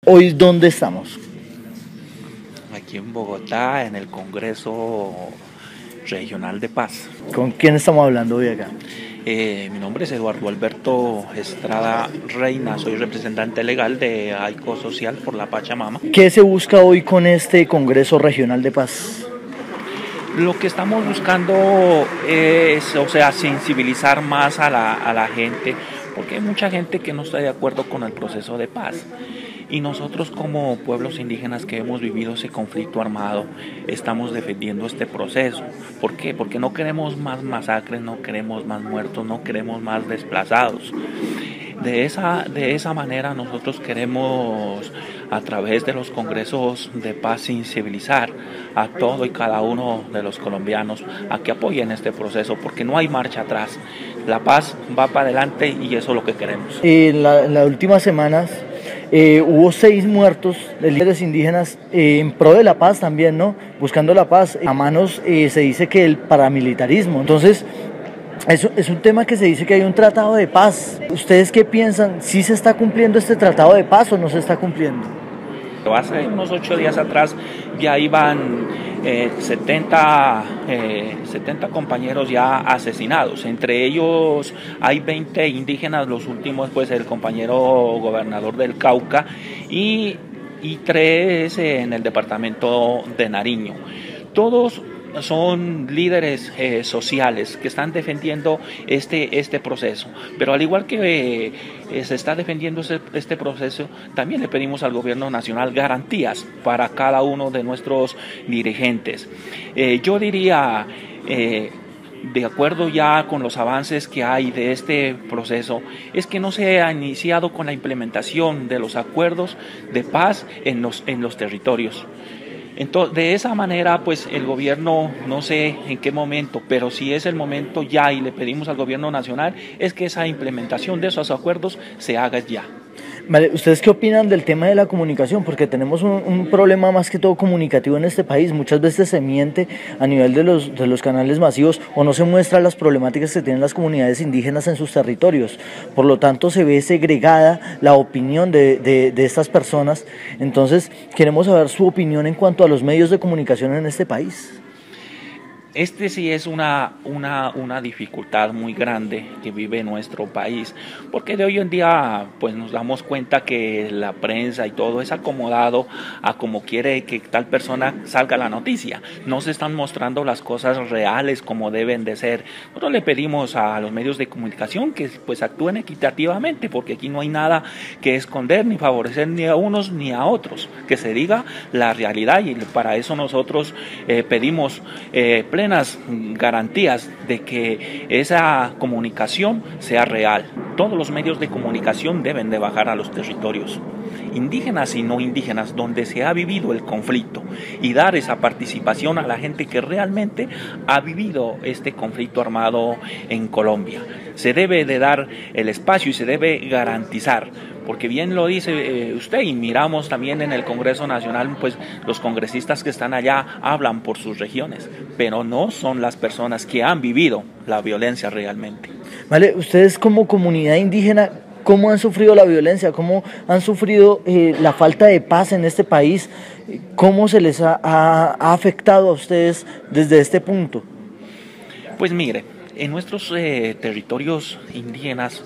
Hoy, ¿dónde estamos? Aquí en Bogotá, en el Congreso Regional de Paz. ¿Con quién estamos hablando hoy acá? Mi nombre es Eduardo Alberto Estrada Reina, soy representante legal de AICO Social por la Pachamama. ¿Qué se busca hoy con este Congreso Regional de Paz? Lo que estamos buscando es, sensibilizar más a la gente, porque hay mucha gente que no está de acuerdo con el proceso de paz. Y nosotros como pueblos indígenas que hemos vivido ese conflicto armado, estamos defendiendo este proceso. ¿Por qué? Porque no queremos más masacres, no queremos más muertos, no queremos más desplazados. De esa manera nosotros queremos, a través de los congresos de paz, sensibilizar a todo y cada uno de los colombianos a que apoyen este proceso, porque no hay marcha atrás. La paz va para adelante y eso es lo que queremos. En las últimas semanas hubo 6 muertos de líderes indígenas en pro de la paz también, ¿no? Buscando la paz. A manos se dice que el paramilitarismo. Entonces, eso es un tema que se dice que hay un tratado de paz. ¿Ustedes qué piensan? ¿Sí se está cumpliendo este tratado de paz o no se está cumpliendo? Hace unos 8 días atrás ya iban 70 compañeros ya asesinados. Entre ellos hay 20 indígenas, los últimos pues el compañero gobernador del Cauca y 3 en el departamento de Nariño. Todos son líderes sociales que están defendiendo este proceso, pero al igual que se está defendiendo este proceso, también le pedimos al gobierno nacional garantías para cada uno de nuestros dirigentes. Yo diría, de acuerdo ya con los avances que hay de este proceso, es que no se ha iniciado con la implementación de los acuerdos de paz en los territorios. Entonces, de esa manera, pues el gobierno, no sé en qué momento, pero si es el momento ya y le pedimos al gobierno nacional, es que esa implementación de esos acuerdos se haga ya. Vale, ¿ustedes qué opinan del tema de la comunicación? Porque tenemos un problema más que todo comunicativo en este país. Muchas veces se miente a nivel de los canales masivos o no se muestran las problemáticas que tienen las comunidades indígenas en sus territorios. Por lo tanto, se ve segregada la opinión de estas personas. Entonces, queremos saber su opinión en cuanto a los medios de comunicación en este país. Este sí es una dificultad muy grande que vive nuestro país, porque de hoy en día pues nos damos cuenta que la prensa y todo es acomodado a como quiere que tal persona salga la noticia. No se están mostrando las cosas reales como deben de ser. Nosotros le pedimos a los medios de comunicación que pues actúen equitativamente, porque aquí no hay nada que esconder ni favorecer ni a unos ni a otros, que se diga la realidad, y para eso nosotros pedimos plenas garantías de que esa comunicación sea real. Todos los medios de comunicación deben de bajar a los territorios, indígenas y no indígenas, donde se ha vivido el conflicto, y dar esa participación a la gente que realmente ha vivido este conflicto armado en Colombia. Se debe de dar el espacio y se debe garantizar, porque bien lo dice usted, y miramos también en el Congreso Nacional, pues los congresistas que están allá hablan por sus regiones, pero no son las personas que han vivido la violencia realmente. Vale, ustedes como comunidad indígena, ¿cómo han sufrido la violencia? ¿Cómo han sufrido la falta de paz en este país? ¿Cómo se les ha afectado a ustedes desde este punto? Pues mire, en nuestros territorios indígenas,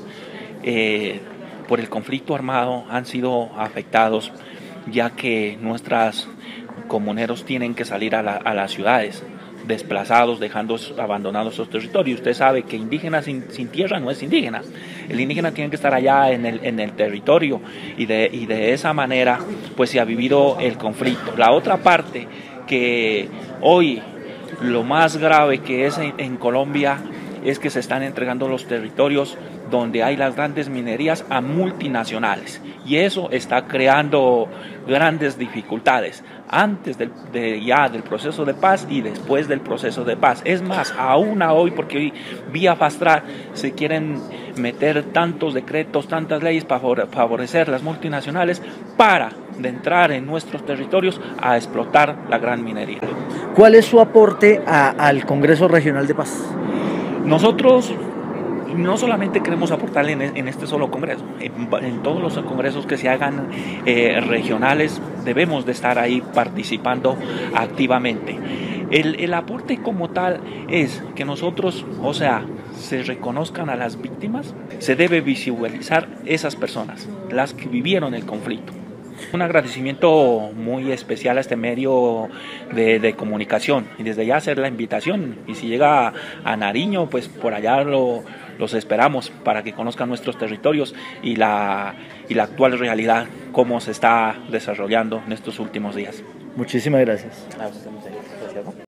por el conflicto armado han sido afectados, ya que nuestros comuneros tienen que salir a las ciudades, desplazados, abandonados esos territorios. Usted sabe que indígena sin tierra no es indígena. El indígena tiene que estar allá en el territorio, y de esa manera pues se ha vivido el conflicto. La otra parte, que hoy lo más grave que es en Colombia, es que se están entregando los territorios donde hay las grandes minerías a multinacionales, y eso está creando grandes dificultades antes del proceso de paz y después del proceso de paz. Es más, aún hoy, porque hoy vía fast track se quieren meter tantos decretos, tantas leyes para favorecer las multinacionales para de entrar en nuestros territorios a explotar la gran minería. ¿Cuál es su aporte al Congreso Regional de Paz? Nosotros no solamente queremos aportar en este solo congreso, en todos los congresos que se hagan regionales debemos de estar ahí participando activamente. El aporte como tal es que nosotros, o sea, se reconozcan a las víctimas, se debe visualizar esas personas, las que vivieron el conflicto. Un agradecimiento muy especial a este medio de comunicación y desde ya hacer la invitación, y si llega a Nariño, pues por allá los esperamos para que conozcan nuestros territorios y la actual realidad, cómo se está desarrollando en estos últimos días. Muchísimas gracias.